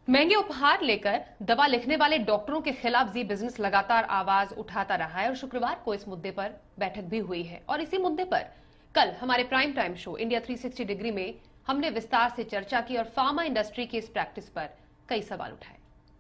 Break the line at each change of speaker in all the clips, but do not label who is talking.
महंगे उपहार लेकर दवा लिखने वाले डॉक्टरों के खिलाफ जी बिजनेस लगातार आवाज उठाता रहा है और शुक्रवार को इस मुद्दे पर बैठक भी हुई है। और इसी मुद्दे पर कल हमारे prime time show India 360 degree में हमने विस्तार से चर्चा की और फार्मा इंडस्ट्री की इस प्रैक्टिस पर कई सवाल उठाए।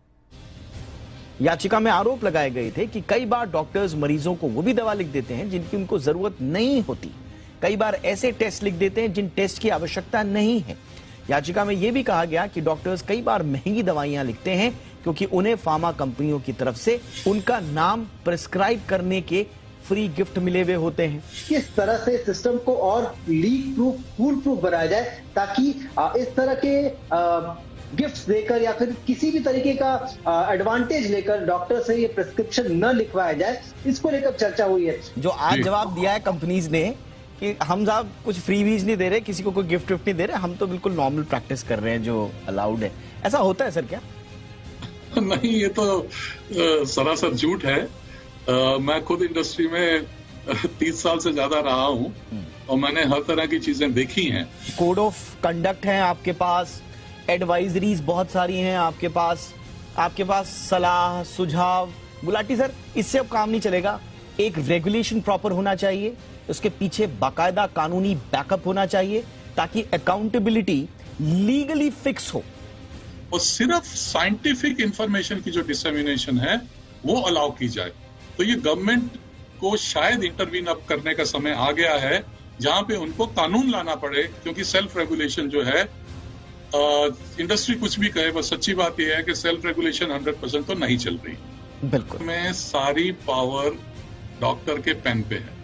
याचिका में आरोप लगाए गए थे कि कई बार डॉक्टर्स मरीजों को वो भी दवा लिख देते हैं जिनकी उनको जरूरत नहीं होती। कई बार ऐसे टेस्ट लिख देते हैं जिन टेस्ट की आवश्यकता नहीं है। याचिका में यह भी कहा गया कि डॉक्टर्स कई बार महंगी दवाइयां लिखते हैं क्योंकि उन्हें फार्मा कंपनियों की तरफ से उनका नाम प्रिस्क्राइब करने के फ्री गिफ्ट मिले हुए होते हैं।
किस तरह से सिस्टम को और लीक प्रूफ, फूल प्रूफ बनाया जाए ताकि इस तरह के गिफ्ट्स देकर या फिर किसी भी तरीके का एडवांटेज लेकर डॉक्टर से ये प्रिस्क्रिप्शन न लिखवाया जाए, इसको लेकर चर्चा हुई है।
जो आज जवाब दिया है कंपनीज ने कि हम साहब कुछ फ्रीबीज नहीं दे रहे, किसी को कोई गिफ्ट विफ्ट नहीं दे रहे, हम तो बिल्कुल नॉर्मल प्रैक्टिस कर रहे हैं जो अलाउड है। ऐसा होता है सर क्या?
नहीं, ये तो सरासर झूठ है। मैं खुद इंडस्ट्री में 30 साल से ज्यादा रहा हूं और मैंने हर तरह की चीजें देखी हैं।
कोड ऑफ कंडक्ट है आपके पास, एडवाइजरीज बहुत सारी हैं आपके पास सलाह सुझाव। गुलाटी सर, इससे अब काम नहीं चलेगा। एक रेगुलेशन प्रॉपर होना चाहिए, उसके पीछे बाकायदा कानूनी बैकअप होना चाहिए ताकि अकाउंटेबिलिटी लीगली फिक्स हो।
और सिर्फ साइंटिफिक इंफॉर्मेशन की जो डिसेमिनेशन है वो अलाउ की जाए। तो ये गवर्नमेंट को शायद इंटरवीन अप करने का समय आ गया है जहां पे उनको कानून लाना पड़े, क्योंकि सेल्फ रेगुलेशन जो है, इंडस्ट्री कुछ भी कहे, बस सच्ची बात यह है कि सेल्फ रेगुलेशन 100% तो नहीं चल रही।
बिल्कुल
में सारी पावर डॉक्टर के पेन पे है।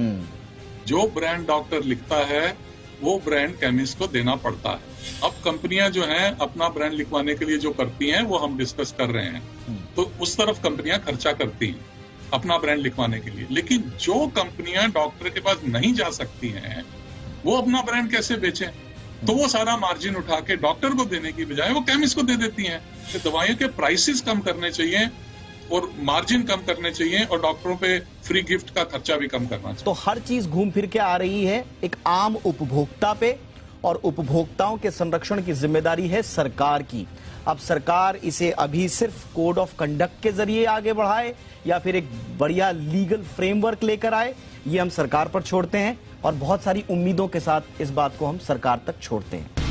जो ब्रांड डॉक्टर लिखता है वो ब्रांड केमिस्ट को देना पड़ता है। अब कंपनियां जो हैं अपना ब्रांड लिखवाने के लिए जो करती हैं वो हम डिस्कस कर रहे हैं, तो उस तरफ कंपनियां खर्चा करती हैं अपना ब्रांड लिखवाने के लिए। लेकिन जो कंपनियां डॉक्टर के पास नहीं जा सकती हैं वो अपना ब्रांड कैसे बेचें? तो वो सारा मार्जिन उठा के डॉक्टर को देने की बजाय वो केमिस्ट को दे देती हैं। तो दवाइयों के प्राइसेस कम करने चाहिए और मार्जिन कम करने चाहिए और डॉक्टरों पे फ्री गिफ्ट का खर्चा भी कम करना चाहिए।
तो हर चीज घूम फिर के आ रही है एक आम उपभोक्ता पे, और उपभोक्ताओं के संरक्षण की जिम्मेदारी है सरकार की। अब सरकार इसे अभी सिर्फ कोड ऑफ कंडक्ट के जरिए आगे बढ़ाए या फिर एक बढ़िया लीगल फ्रेमवर्क लेकर आए, ये हम सरकार पर छोड़ते हैं और बहुत सारी उम्मीदों के साथ इस बात को हम सरकार तक छोड़ते हैं।